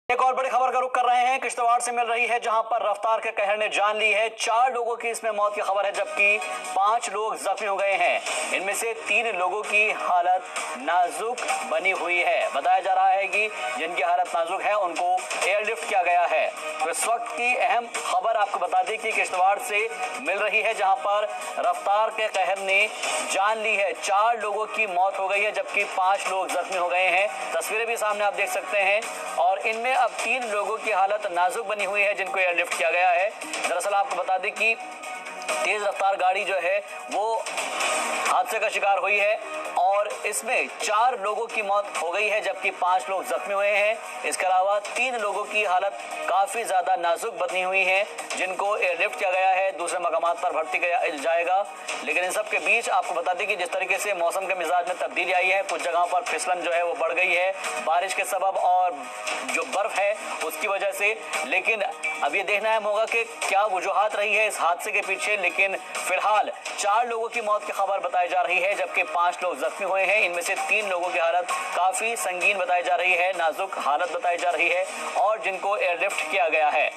एक और बड़ी खबर का रुख कर रहे हैं, किश्तवाड़ से मिल रही है, जहां पर रफ्तार के कहर ने जान ली है। 4 लोगों की इसमें मौत की खबर है, जबकि 5 लोग जख्मी हो गए हैं। इनमें से 3 लोगों की हालत नाजुक बनी हुई है। बताया जा रहा है कि जिनकी हालत नाजुक है उनको एयरलिफ्ट किया गया है। तो इस वक्त की अहम खबर आपको बता दें कि किश्तवाड़ से मिल रही है, जहां पर रफ्तार के कहर ने जान ली है। 4 लोगों की मौत हो गई है, जबकि 5 लोग जख्मी हो गए हैं। तस्वीरें भी सामने आप देख सकते हैं, और इनमें अब 3 लोगों की हालत नाजुक बनी हुई है, जिनको एयरलिफ्ट किया गया है। दरअसल आपको बता दें कि तेज रफ्तार गाड़ी जो है वो हादसे का शिकार हुई है, और इसमें 4 लोगों की मौत हो गई है, जबकि 5 लोग जख्मी हुए हैं। इसके अलावा 3 लोगों की हालत काफी ज्यादा नाजुक बनी हुई है, जिनको एयरलिफ्ट किया गया है, दूसरे मकामात पर भर्ती किया जाएगा। लेकिन इन सब के बीच आपको बता दें कि जिस तरीके से मौसम के मिजाज में तब्दीली आई है, कुछ जगहों पर फिसलन जो है वो बढ़ गई है बारिश के सबब और जो बर्फ है उसकी वजह से। लेकिन अब ये देखना अहम होगा कि क्या वजूहात रही है इस हादसे के पीछे। लेकिन फिलहाल 4 लोगों की मौत की खबर बताई जा रही है, जबकि 5 लोग जख्मी हुए हैं। इनमें से 3 लोगों की हालत काफी संगीन बताई जा रही है, नाजुक हालत बताई जा रही है, और जिनको एयरलिफ्ट किया गया है।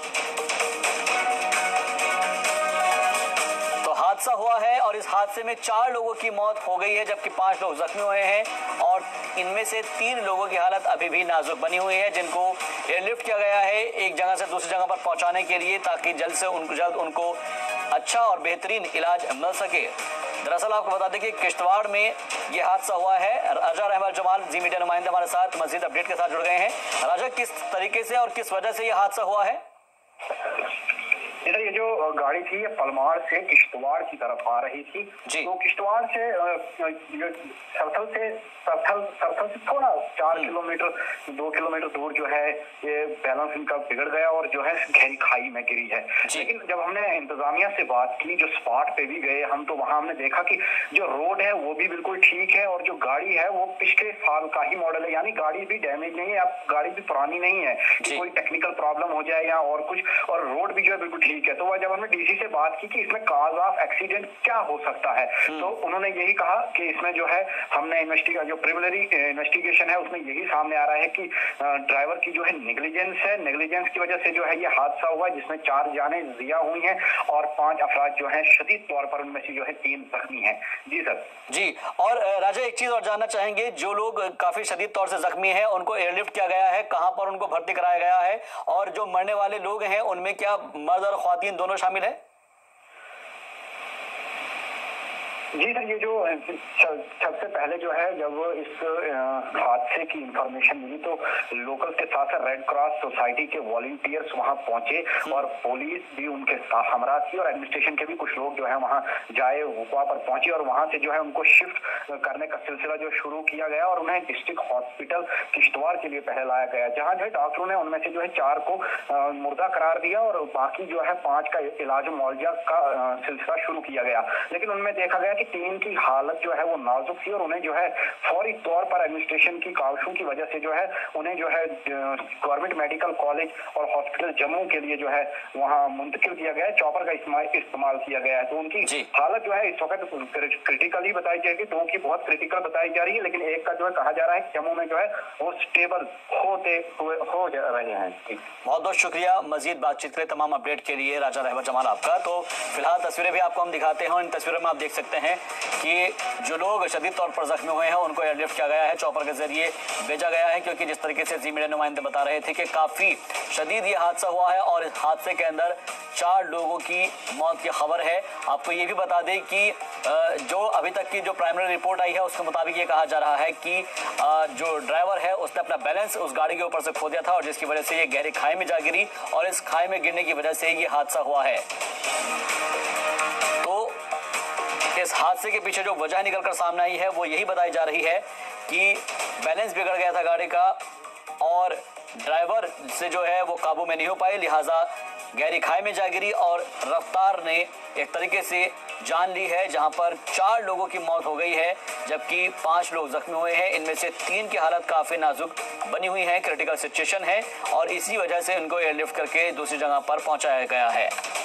हादसा हुआ है और इस हादसे में 4 लोगों की मौत हो गई है, जबकि 5 लोग जख्मी हुए हैं, और इनमें से 3 लोगों की हालत अभी भी नाजुक बनी हुई है, जिनको एयरलिफ्ट किया गया है एक जगह से दूसरी जगह पर पहुंचाने के लिए, ताकि जल्द उनको अच्छा और बेहतरीन इलाज मिल सके। दरअसल आपको बता दें कि किश्तवाड़ में यह हादसा हुआ है। राजा रहमान जमाल जी मीडिया नुमाइंदे हमारे साथ मजीद अपडेट के साथ जुड़ गए हैं। राजा, किस तरीके से और किस वजह से यह हादसा हुआ है? इधर ये जो गाड़ी थी ये पलमार से किश्तवाड़ की तरफ आ रही थी। तो किश्तवाड़ से सरथल से थोड़ा 4 किलोमीटर 2 किलोमीटर दूर जो है ये बैलेंस इनका बिगड़ गया और जो है गहरी खाई में गिरी है। लेकिन जब हमने इंतजामिया से बात की, जो स्पॉट पे भी गए हम, तो वहां हमने देखा कि जो रोड है वो भी बिल्कुल ठीक है, और जो गाड़ी है वो पिछले साल का ही मॉडल है, यानी गाड़ी भी डैमेज नहीं है, अब गाड़ी भी पुरानी नहीं है कि कोई टेक्निकल प्रॉब्लम हो जाए या और कुछ, और रोड भी जो है बिल्कुल ठीक है। तो वह जब हमने डीसी से बात की कि इसमें काज ऑफ एक्सीडेंट क्या हो सकता है, तो उन्होंने यही कहा कि इसमें जो है हमने जो प्रिलिमिनरी इन्वेस्टिगेशन है उसमें यही सामने आ रहा है कि ड्राइवर की जो है नेग्लिजेंस है, नेग्लिजेंस की वजह से जो है ये हादसा हुआ, जिसमें 4 जानें ज़िया हुई हैं और 5 अफराद जो हैं शदीद तौर पर, उनमें से जो है 3 जख्मी हैं। जी सर। जी, और राजा एक चीज और जानना चाहेंगे, जो लोग काफी शदीद तौर से जख्मी हैं उनको एयरलिफ्ट किया गया है, कहां पर उनको भर्ती कराया गया है, और जो मरने वाले लोग हैं उनमें क्या मर्द और ख्वातीन दोनों शामिल है? जी सर, ये जो सबसे पहले जो है जब इस हादसे की इंफॉर्मेशन मिली तो लोकल के साथ साथ रेड क्रॉस सोसाइटी के वॉलंटियर्स वहां पहुंचे, और पुलिस भी उनके साथ हमरा थी, और एडमिनिस्ट्रेशन के भी कुछ लोग जो है वहां जाए, वहां पर पहुंचे, और वहां से जो है उनको शिफ्ट करने का सिलसिला जो शुरू किया गया, और उन्हें डिस्ट्रिक्ट हॉस्पिटल किश्तवाड़ के लिए पहले लाया गया, जहाँ जो है डॉक्टरों ने उनमें से जो है 4 को मुर्दा करार दिया, और बाकी जो है 5 का इलाज मुआवजा का सिलसिला शुरू किया गया। लेकिन उनमें देखा गया कि 3 की हालत जो है वो नाजुक थी, और उन्हें जो है फौरी तौर पर एडमिनिस्ट्रेशन की काविशों की वजह से जो है उन्हें जो है गवर्नमेंट मेडिकल कॉलेज और हॉस्पिटल जम्मू के लिए जो है वहां मुंतकिल किया गया है, चॉपर का इस्तेमाल किया गया है। तो उनकी हालत जो है इस वक्त क्रिटिकल ही बताई जाएगी, 2 की बहुत क्रिटिकल बताई जा रही है, लेकिन एक का जो है कहा जा रहा है जम्मू में जो है वो स्टेबल हो रहे हैं। बहुत बहुत शुक्रिया मजीद बातचीत के लिए, तमाम अपडेट के लिए राजा रहमान जमाल आपका। तो फिलहाल तस्वीरें भी आपको हम दिखाते हैं, इन तस्वीरों में आप देख सकते हैं कि जो लोग शदीद तौर पर जख्मी हुए हैं उनको एयरलिफ्ट किया गया है, चॉपर के जरिए भेजा गया है, क्योंकि जिस तरीके से जी मीडिया नुमाइंदे बता रहे थे कि काफी शदीद ये हादसा हुआ है, और इस हादसे के अंदर 4 लोगों की मौत की खबर है। आपको ये भी बता दें कि जो अभी तक की जो प्राइमरी रिपोर्ट आई है उसके मुताबिक ये कहा जा रहा है कि जो ड्राइवर है उसने अपना बैलेंस उस गाड़ी के ऊपर से खो दिया था, और जिसकी वजह से ये गहरी खाई में जा गिरी, और इस खाई में गिरने की वजह से ये हादसा हुआ है। तो इस हादसे के पीछे जो वजह निकलकर सामने आई है वो यही बताई जा रही है कि बैलेंस बिगड़ गया था गाड़ी का, और ड्राइवर से जो है वो काबू में नहीं हो पाए, लिहाजा गहरी खाई में जा गिरी, और रफ्तार ने एक तरीके से जान ली है, जहां पर 4 लोगों की मौत हो गई है, जबकि 5 लोग जख्मी हुए हैं। इनमें से 3 की हालत काफी नाजुक बनी हुई है, क्रिटिकल सिचुएशन है, और इसी वजह से उनको एयरलिफ्ट करके दूसरी जगह पर पहुंचाया गया है।